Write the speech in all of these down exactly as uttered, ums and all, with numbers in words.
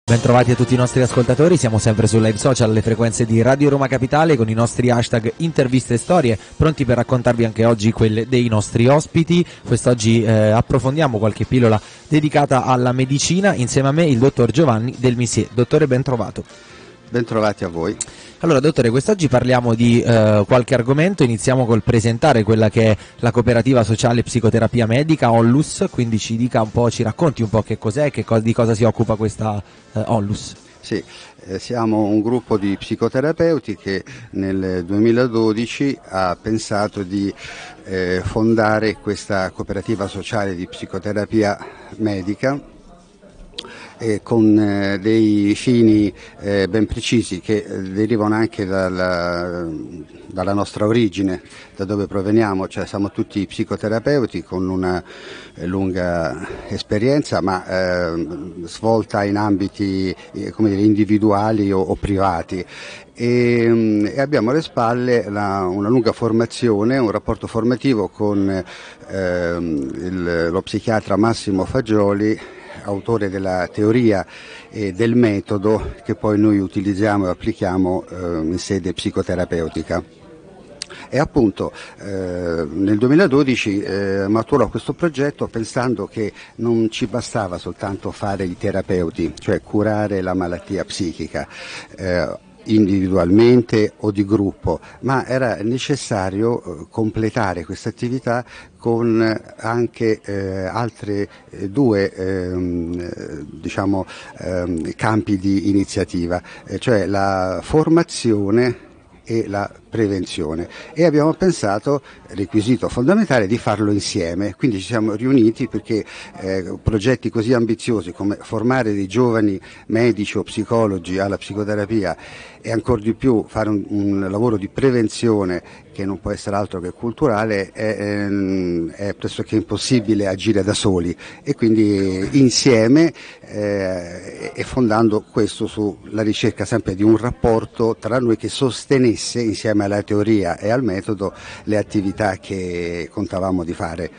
Bentrovati a tutti i nostri ascoltatori, siamo sempre su live social alle frequenze di Radio Roma Capitale con i nostri hashtag interviste e storie, pronti per raccontarvi anche oggi quelle dei nostri ospiti. Quest'oggi eh, approfondiamo qualche pillola dedicata alla medicina, insieme a me il dottor Giovanni Del Missier. Dottore, ben trovato. Bentrovati a voi. Allora dottore, quest'oggi parliamo di eh, qualche argomento, iniziamo col presentare quella che è la cooperativa sociale psicoterapia medica Onlus, quindi ci dica un po', ci racconti un po' che cos'è, che co- di cosa si occupa questa eh, Onlus. Sì, eh, siamo un gruppo di psicoterapeuti che nel duemiladodici ha pensato di eh, fondare questa cooperativa sociale di psicoterapia medica Eh, con eh, dei fini eh, ben precisi che eh, derivano anche dalla, dalla nostra origine, da dove proveniamo, cioè siamo tutti psicoterapeuti con una eh, lunga esperienza, ma eh, svolta in ambiti eh, come dire, individuali o, o privati. E, e abbiamo alle spalle la, una lunga formazione, un rapporto formativo con eh, il, lo psichiatra Massimo Fagioli, autore della teoria e del metodo che poi noi utilizziamo e applichiamo eh, in sede psicoterapeutica. E appunto eh, nel duemiladodici eh, maturò questo progetto pensando che non ci bastava soltanto fare i terapeuti, cioè curare la malattia psichica eh, individualmente o di gruppo, ma era necessario eh, completare questa attività con anche eh, altre eh, due ehm, diciamo, ehm, campi di iniziativa, eh, cioè la formazione e la prevenzione, e abbiamo pensato, requisito fondamentale, di farlo insieme. Quindi ci siamo riuniti perché eh, progetti così ambiziosi come formare dei giovani medici o psicologi alla psicoterapia e ancor di più fare un, un lavoro di prevenzione che non può essere altro che culturale, è, è pressoché impossibile agire da soli, e quindi insieme eh, e fondando questo sulla ricerca sempre di un rapporto tra noi che sostenesse insieme alla teoria e al metodo le attività che contavamo di fare.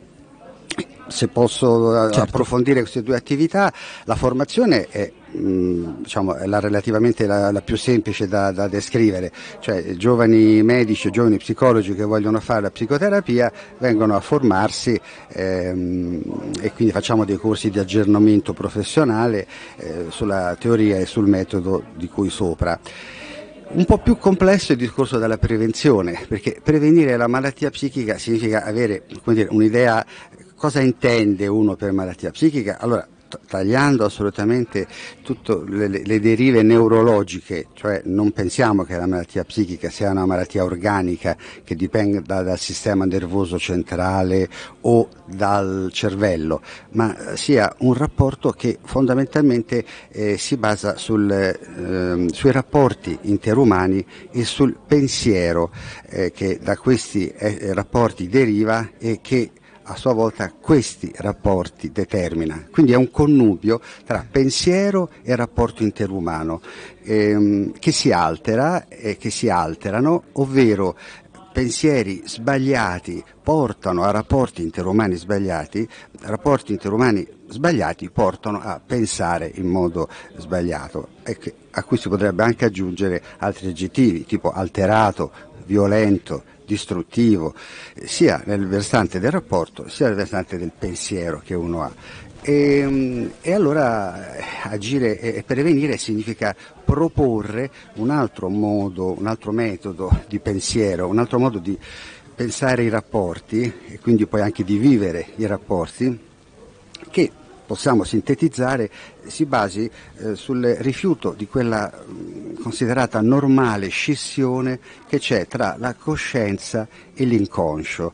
Se posso certo. approfondire queste due attività, la formazione è, mh, diciamo, è la relativamente la, la più semplice da, da descrivere, cioè giovani medici, giovani psicologi che vogliono fare la psicoterapia vengono a formarsi ehm, e quindi facciamo dei corsi di aggiornamento professionale eh, sulla teoria e sul metodo di cui sopra. Un po' più complesso è il discorso della prevenzione, perché prevenire la malattia psichica significa avere, come dire, un'idea. Cosa intende uno per malattia psichica? Allora, tagliando assolutamente tutte le, le derive neurologiche, cioè non pensiamo che la malattia psichica sia una malattia organica che dipenda dal sistema nervoso centrale o dal cervello, ma sia un rapporto che fondamentalmente eh, si basa sul, eh, sui rapporti interumani e sul pensiero eh, che da questi eh, rapporti deriva e che a sua volta questi rapporti determina. Quindi è un connubio tra pensiero e rapporto interumano ehm, che si altera e che si alterano, ovvero pensieri sbagliati portano a rapporti interumani sbagliati, rapporti interumani sbagliati portano a pensare in modo sbagliato, e che, a cui si potrebbe anche aggiungere altri aggettivi tipo alterato, violento, distruttivo, sia nel versante del rapporto sia nel versante del pensiero che uno ha. E, e allora agire e prevenire significa proporre un altro modo, un altro metodo di pensiero, un altro modo di pensare i rapporti e quindi poi anche di vivere i rapporti, che possiamo sintetizzare si basi eh, sul rifiuto di quella mh, considerata normale scissione che c'è tra la coscienza e l'inconscio,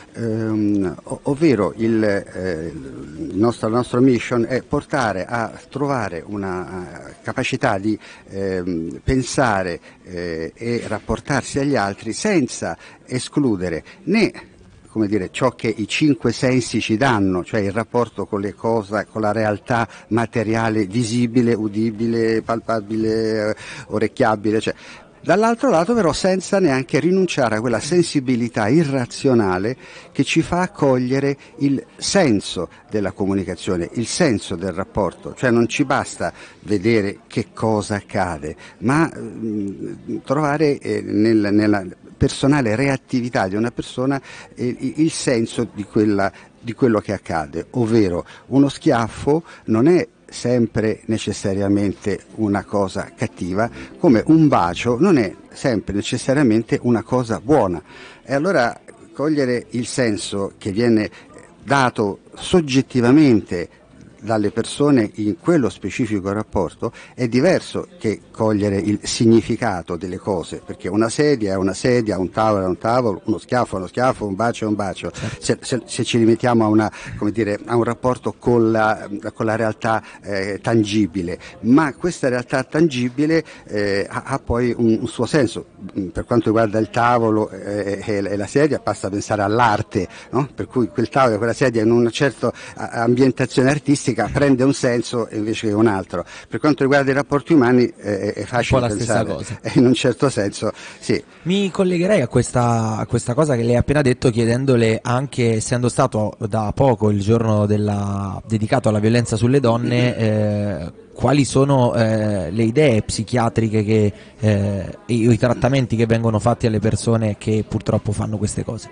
ehm, ov- ovvero il, eh, il nostro, la nostra mission è portare a trovare una uh, capacità di ehm, pensare eh, e rapportarsi agli altri senza escludere né come dire, ciò che i cinque sensi ci danno, cioè il rapporto con le cose, con la realtà materiale visibile, udibile, palpabile, orecchiabile, cioè, Dall'altro lato però senza neanche rinunciare a quella sensibilità irrazionale che ci fa cogliere il senso della comunicazione, il senso del rapporto, cioè non ci basta vedere che cosa accade, ma mh, trovare eh, nel, nella personale reattività di una persona eh, il senso di, quella, di quello che accade, ovvero uno schiaffo non è sempre necessariamente una cosa cattiva, come un bacio non è sempre necessariamente una cosa buona. E allora cogliere il senso che viene dato soggettivamente dalle persone in quello specifico rapporto è diverso che cogliere il significato delle cose, perché una sedia è una sedia, un tavolo è un tavolo, uno schiaffo è uno schiaffo, un bacio è un bacio. Se, se, se ci limitiamo a, una, come dire, a un rapporto con la, con la realtà eh, tangibile, ma questa realtà tangibile eh, ha, ha poi un, un suo senso. Per quanto riguarda il tavolo eh, e la sedia, basta pensare all'arte, no? Per cui quel tavolo e quella sedia in una certa ambientazione artistica prende un senso invece che un altro. Per quanto riguarda i rapporti umani eh, è facile un po' la pensare, stessa cosa. in un certo senso sì. Mi collegherei a questa, a questa cosa che lei ha appena detto, chiedendole, anche essendo stato da poco il giorno della, dedicato alla violenza sulle donne, eh, quali sono eh, le idee psichiatriche che, eh, e i trattamenti che vengono fatti alle persone che purtroppo fanno queste cose?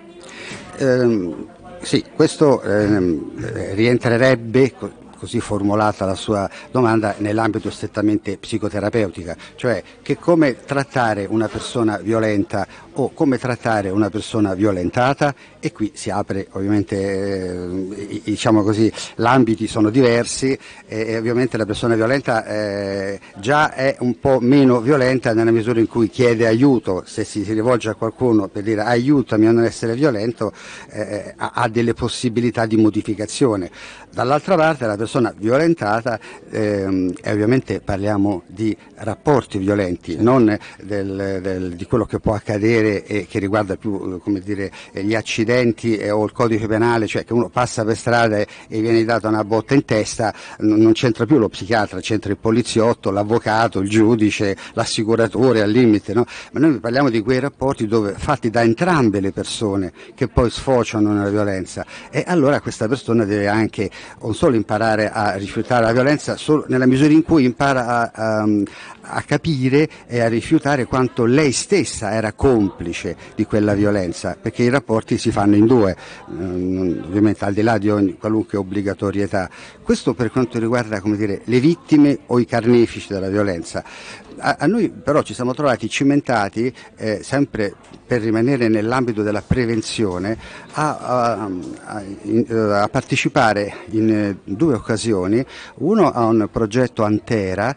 Ehm, sì, questo ehm, rientrerebbe, così formulata la sua domanda, nell'ambito strettamente psicoterapeutica, cioè che come trattare una persona violenta o come trattare una persona violentata, e qui si apre ovviamente, eh, diciamo così, l'ambiti sono diversi e, e ovviamente la persona violenta eh, già è un po' meno violenta nella misura in cui chiede aiuto. Se si, si rivolge a qualcuno per dire aiutami a non essere violento, eh, ha, ha delle possibilità di modificazione. Dall'altra parte la persona violentata, ehm, e ovviamente parliamo di rapporti violenti, non del, del, di quello che può accadere e che riguarda più, come dire, gli accidenti eh, o il codice penale, cioè che uno passa per strada e, e viene dato una botta in testa, n- non c'entra più lo psichiatra, c'entra il poliziotto, l'avvocato, il giudice, l'assicuratore al limite, no? Ma noi parliamo di quei rapporti dove fatti da entrambe le persone che poi sfociano nella violenza, e allora questa persona deve anche non solo imparare a rifiutare la violenza, solo nella misura in cui impara a, a, a capire e a rifiutare quanto lei stessa era complice di quella violenza, perché i rapporti si fanno in due, ehm, ovviamente al di là di ogni qualunque obbligatorietà. Questo per quanto riguarda, come dire, le vittime o i carnefici della violenza. A, a noi però ci siamo trovati cimentati, eh, sempre per rimanere nell'ambito della prevenzione, a, a, a, in, a partecipare in due occasioni, uno a un progetto Antera,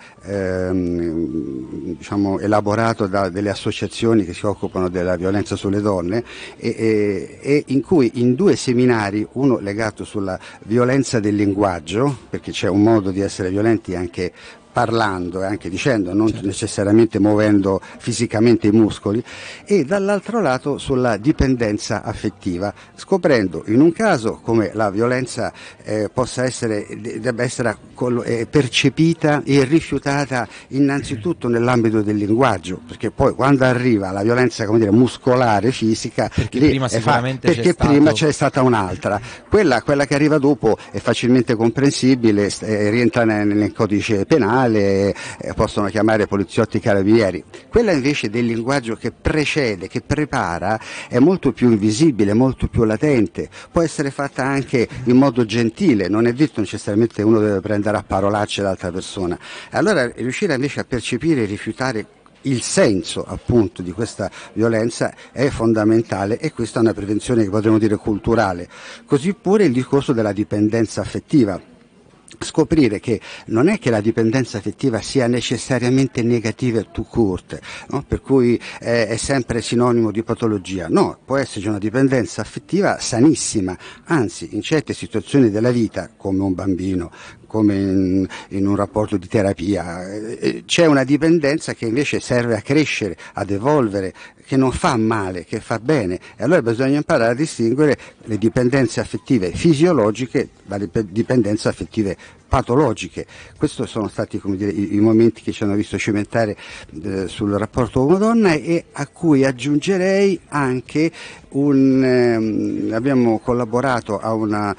ehm, diciamo, elaborato da delle associazioni che si occupano della violenza sulle donne, e, e, e in cui in due seminari, uno legato sulla violenza del linguaggio, perché c'è un modo di essere violenti anche parlando e anche dicendo, non certo. necessariamente muovendo fisicamente i muscoli, e dall'altro lato sulla dipendenza affettiva, scoprendo in un caso come la violenza eh, possa essere, debba essere eh, percepita e rifiutata innanzitutto nell'ambito del linguaggio, perché poi quando arriva la violenza, come dire, muscolare, fisica, perché lì prima sicuramente fa, perché c'è prima stato... c'è stata un'altra, quella, quella che arriva dopo è facilmente comprensibile, eh, rientra nel, nel codice penale, Eh, possono chiamare poliziotti carabinieri. Quella invece del linguaggio che precede, che prepara, è molto più invisibile, molto più latente, può essere fatta anche in modo gentile, non è detto necessariamente uno deve prendere a parolacce l'altra persona. Allora riuscire invece a percepire e rifiutare il senso appunto di questa violenza è fondamentale, e questa è una prevenzione che potremmo dire culturale. Così pure il discorso della dipendenza affettiva. Scoprire che non è che la dipendenza affettiva sia necessariamente negativa tout court, no? Per cui eh, è sempre sinonimo di patologia. No, può esserci una dipendenza affettiva sanissima, anzi in certe situazioni della vita, come un bambino, come in, in un rapporto di terapia, eh, c'è una dipendenza che invece serve a crescere, ad evolvere, che non fa male, che fa bene, e allora bisogna imparare a distinguere le dipendenze affettive fisiologiche dalle dipendenze affettive patologiche. Questi sono stati, come dire, i, i momenti che ci hanno visto cimentare eh, sul rapporto uomo-donna, e a cui aggiungerei anche un, ehm, abbiamo collaborato a, una,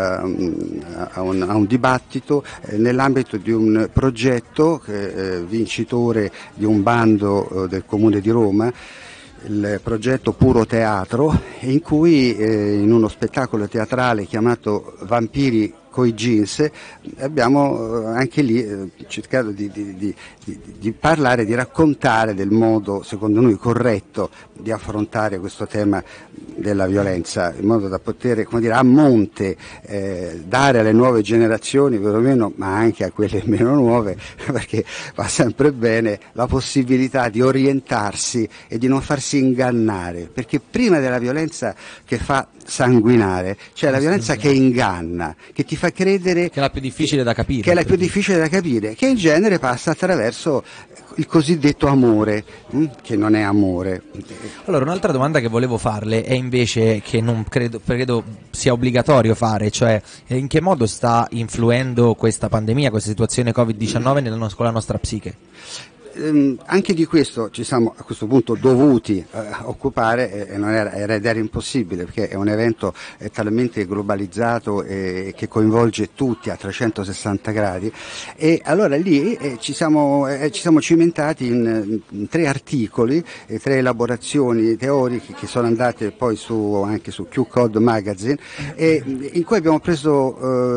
ehm, a, un, a un dibattito eh, nell'ambito di un progetto che, eh, vincitore di un bando eh, del Comune di Roma, il progetto Puro Teatro, in cui eh, in uno spettacolo teatrale chiamato Vampiri coi jeans abbiamo eh, anche lì eh, cercato di, di, di, di, di parlare, di raccontare del modo secondo noi corretto di affrontare questo tema della violenza, in modo da poter, come dire, a monte eh, dare alle nuove generazioni perlomeno, ma anche a quelle meno nuove, perché va sempre bene, la possibilità di orientarsi e di non farsi ingannare, perché prima della violenza che fa sanguinare c'è la violenza che inganna, che ti fa credere che è la più difficile da capire, che è la più difficile da capire, che in genere passa attraverso il cosiddetto amore, mh, che non è amore. Allora, un'altra domanda che volevo farle è invece, che non credo, credo sia obbligatorio fare, cioè in che modo sta influendo questa pandemia, questa situazione covid diciannove nella, con la nostra psiche? Ehm, anche di questo ci siamo a questo punto dovuti eh, occupare, e non era, era ed era impossibile, perché è un evento eh, talmente globalizzato e eh, che coinvolge tutti a trecentosessanta gradi, e allora lì eh, ci, siamo, eh, ci siamo cimentati in, in tre articoli, eh, tre elaborazioni teoriche che sono andate poi su, anche su Q Code Magazine, e in cui abbiamo preso,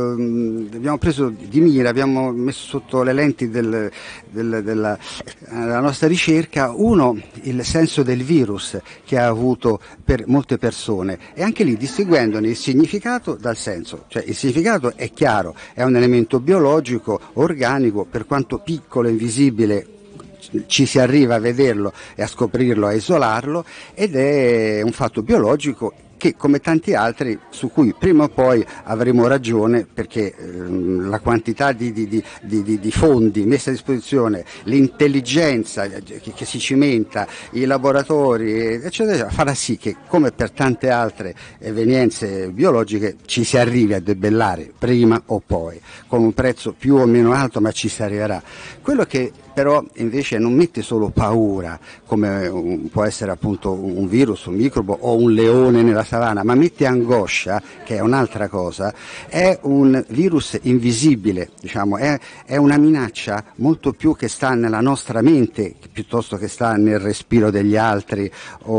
eh, abbiamo preso di mira, abbiamo messo sotto le lenti del, del, della la nostra ricerca, uno, il senso del virus che ha avuto per molte persone, e anche lì distinguendone il significato dal senso. Cioè il significato è chiaro, è un elemento biologico, organico, per quanto piccolo e invisibile ci si arriva a vederlo e a scoprirlo, a isolarlo, ed è un fatto biologico che, come tanti altri, su cui prima o poi avremo ragione, perché ehm, la quantità di, di, di, di, di fondi messi a disposizione, l'intelligenza che, che si cimenta, i laboratori, eccetera, farà sì che, come per tante altre evenienze biologiche, ci si arrivi a debellare prima o poi, con un prezzo più o meno alto, ma ci si arriverà. Quello che però invece non mette solo paura, come un, può essere appunto un virus, un microbo o un leone nella savana, ma mette angoscia, che è un'altra cosa, è un virus invisibile, diciamo, è, è una minaccia molto più che sta nella nostra mente piuttosto che sta nel respiro degli altri o,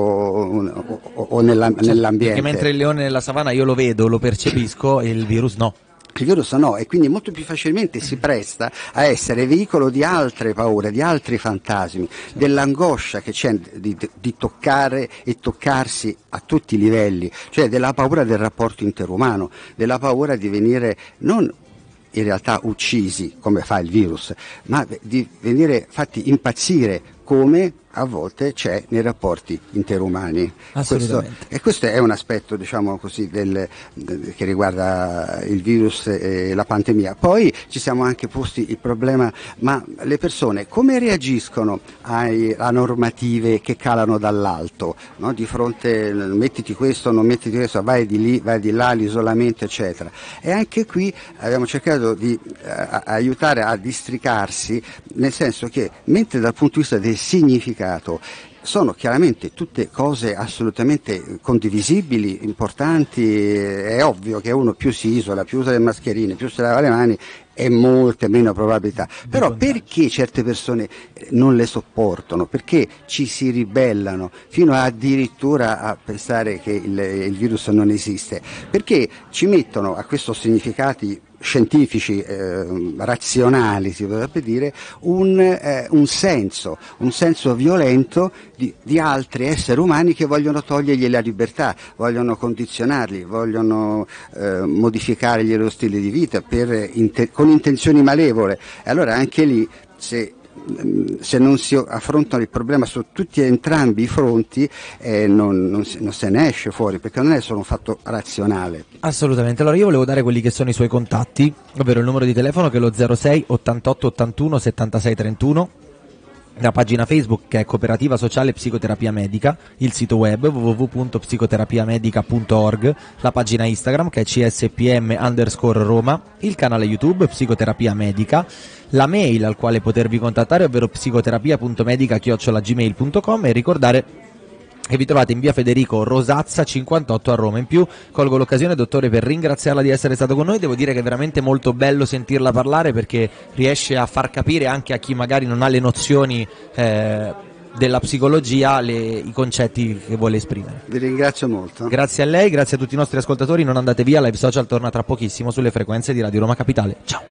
o, o nella, cioè, nell'ambiente. Perché mentre il leone nella savana io lo vedo, lo percepisco, e il virus no. Il virus no, e quindi molto più facilmente si presta a essere veicolo di altre paure, di altri fantasmi, dell'angoscia che c'è di, di toccare e toccarsi a tutti i livelli, cioè della paura del rapporto interumano, della paura di venire non in realtà uccisi come fa il virus, ma di venire fatti impazzire come a volte c'è nei rapporti interumani. Assolutamente. Questo, e questo è un aspetto, diciamo così, del, del, che riguarda il virus e la pandemia. Poi ci siamo anche posti il problema, ma le persone come reagiscono ai, a normative che calano dall'alto, no? Di fronte, mettiti questo, non mettiti questo, vai di lì, vai di là, l'isolamento, eccetera. E anche qui abbiamo cercato di eh, aiutare a districarsi, nel senso che, mentre dal punto di vista del significato sono chiaramente tutte cose assolutamente condivisibili, importanti, è ovvio che uno più si isola, più usa le mascherine, più si lava le mani, e molte meno probabilità. Però perché certe persone non le sopportano? Perché ci si ribellano fino a addirittura a pensare che il, il virus non esiste? Perché ci mettono a questi significati scientifici, eh, razionali, si potrebbe dire, un, eh, un senso, un senso violento di, di altri esseri umani che vogliono togliergli la libertà, vogliono condizionarli, vogliono eh, modificargli lo stile di vita per, inter, con intenzioni malevole. E allora anche lì, se se non si affrontano il problema su tutti e entrambi i fronti, eh, non, non, non se ne esce fuori, perché non è solo un fatto razionale. Assolutamente. Allora io volevo dare quelli che sono i suoi contatti, ovvero il numero di telefono, che è lo zero sei ottantotto ottantuno settantasei trentuno, la pagina Facebook che è Cooperativa Sociale Psicoterapia Medica, il sito web w w w punto psicoterapiamedica punto org, la pagina Instagram che è c s p m underscore Roma, il canale YouTube Psicoterapia Medica, la mail al quale potervi contattare ovvero psicoterapia punto medica chiocciola gmail punto com, e ricordare che vi trovate in via Federico Rosazza cinquantotto a Roma. In più colgo l'occasione, dottore, per ringraziarla di essere stato con noi. Devo dire che è veramente molto bello sentirla parlare, perché riesce a far capire anche a chi magari non ha le nozioni eh, della psicologia le, i concetti che vuole esprimere. Vi ringrazio molto. Grazie a lei, grazie a tutti i nostri ascoltatori. Non andate via, Live Social torna tra pochissimo sulle frequenze di Radio Roma Capitale. Ciao.